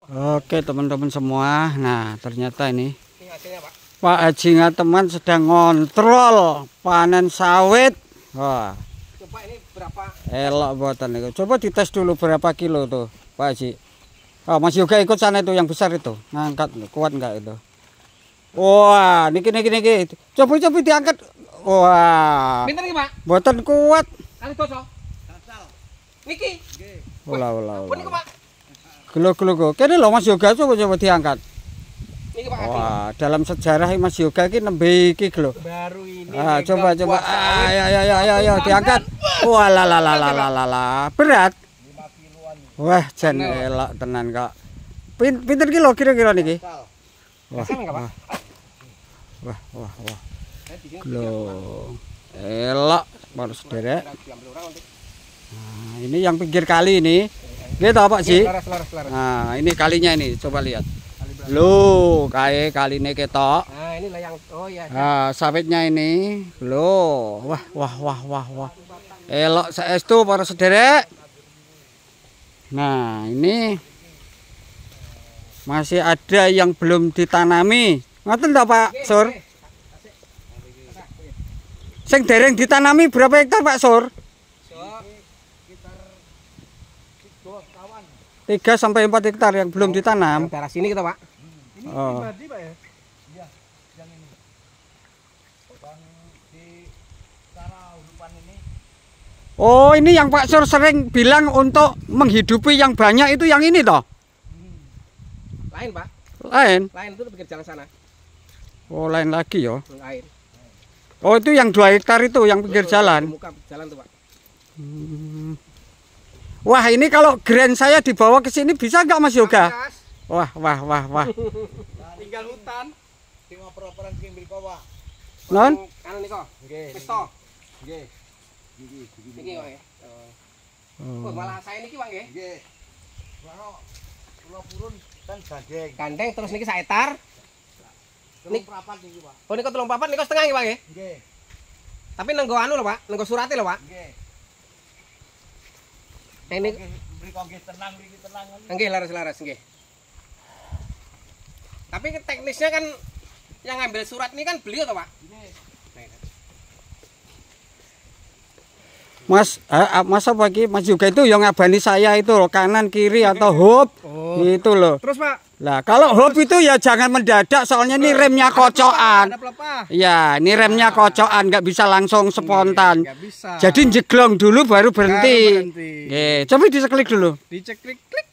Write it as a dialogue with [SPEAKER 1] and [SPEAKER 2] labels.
[SPEAKER 1] Oke teman-teman semua, nah ternyata ini Pak Haji Ngateman sedang ngontrol panen sawit. Wah,
[SPEAKER 2] coba ini berapa?
[SPEAKER 1] Elok buatan itu. Coba dites dulu berapa kilo tuh Pak Haji. Oh, Mas Yoga ikut sana itu yang besar itu, ngangkat kuat enggak itu? Wah, niki. Coba diangkat. Wah,
[SPEAKER 2] Pinter Pak?
[SPEAKER 1] buatan kuat.
[SPEAKER 2] Kali doso. Niki.
[SPEAKER 1] Ulah.
[SPEAKER 2] Niku Pak.
[SPEAKER 1] Gelo. Kene lho Mas Yoga coba diangkat.
[SPEAKER 2] Niki Pak.
[SPEAKER 1] Wah, dalam sejarah Mas Yoga iki nembe iki lho.
[SPEAKER 2] Baru ini.
[SPEAKER 1] Coba. Ayo diangkat. Wah, la. Berat.
[SPEAKER 2] 5 kiloan.
[SPEAKER 1] Wah, jan elok tenan kok. Pinten kilo kira-kira niki? Wah. Loh. Elok baru sederek. Nah, ini yang pinggir kali ini. Gitu Pak Ji. Nah, ini kalinya ini, coba lihat. Loh, kaline ketok.
[SPEAKER 2] Nah, ini lah yang ya.
[SPEAKER 1] Nah, sawitnya ini. Loh, wah. Elok saestu para sederek. Nah, ini masih ada yang belum ditanami. Ngoten ta, Pak Sur? Sing dereng ditanami berapa hektar, Pak Sur? Sekitar 3 sampai 4 hektar yang belum ditanam.
[SPEAKER 2] Daerah sini kita, Pak.
[SPEAKER 3] Ini
[SPEAKER 1] Oh.
[SPEAKER 3] pribadi, Pak ya? Iya, yang ini. Bang di cara urupan ini.
[SPEAKER 1] Oh, ini yang Pak Sur sering bilang untuk menghidupi yang banyak itu yang ini toh?
[SPEAKER 2] Lain, Pak.
[SPEAKER 1] Lain?
[SPEAKER 2] Lain itu pinggir jalan sana.
[SPEAKER 1] Oh, lain lagi ya.
[SPEAKER 2] Lain.
[SPEAKER 1] Oh, itu yang 2 hektar itu yang pinggir jalan.
[SPEAKER 2] Muka jalan tuh, Pak.
[SPEAKER 1] Wah, ini kalau grand saya dibawa ke sini bisa nggak Mas Yoga? Wah.
[SPEAKER 2] Tinggal hutan.
[SPEAKER 3] Sing oper-operan sing mriko, Pak.
[SPEAKER 1] Non?
[SPEAKER 2] Anu niko.
[SPEAKER 3] Nggih.
[SPEAKER 2] Pisto.
[SPEAKER 3] Nggih.
[SPEAKER 2] Niki kok ya. Oh, malah saya niki, Pak nggih.
[SPEAKER 3] Nggih. Kula purun kan gandeng.
[SPEAKER 2] Gandeng terus niki 1 hektar.
[SPEAKER 3] Nik prapat niki, Pak.
[SPEAKER 2] Oh, niko 34 niko setengah nggih, Pak nggih.
[SPEAKER 3] Nggih.
[SPEAKER 2] Tapi nenggo anu lho, Pak. Nenggo surate lho, Pak.
[SPEAKER 3] Nggih.
[SPEAKER 2] Ini
[SPEAKER 3] Mriko nggih tenang, mriki tenang.
[SPEAKER 2] nggih laras nggih. Tapi teknisnya kan yang ngambil surat ini kan beliau toh, Pak.
[SPEAKER 1] Mas apa iki? Mas Yoga itu yang ngabani saya itu loh, kanan kiri atau hop. Gitu loh.
[SPEAKER 2] Terus, Pak.
[SPEAKER 1] Lah, kalau hop itu ya jangan mendadak soalnya ini remnya kocokan.
[SPEAKER 2] Ada pelepah.
[SPEAKER 1] Ya, ini remnya kocokan, nggak bisa langsung spontan.
[SPEAKER 2] Nggak bisa.
[SPEAKER 1] Jadi jeglong dulu baru berhenti.
[SPEAKER 2] Baru berhenti.
[SPEAKER 1] Oke, coba diseklik dulu.
[SPEAKER 2] Dicek klik.